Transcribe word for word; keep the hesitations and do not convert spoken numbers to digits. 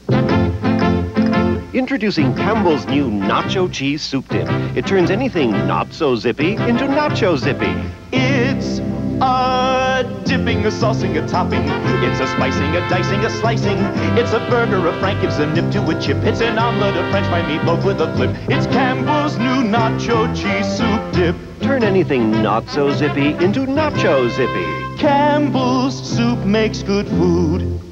Introducing Campbell's new Nacho Cheese Soup Dip. It turns anything not so zippy into nacho zippy. It's a dipping, a saucing, a topping. It's a spicing, a dicing, a slicing. It's a burger, a frank, it's a nip to a chip. It's an omelet, a French fry meatloaf with a flip. It's Campbell's new Nacho Cheese Soup Dip. Turn anything not so zippy into nacho zippy. Campbell's soup makes good food.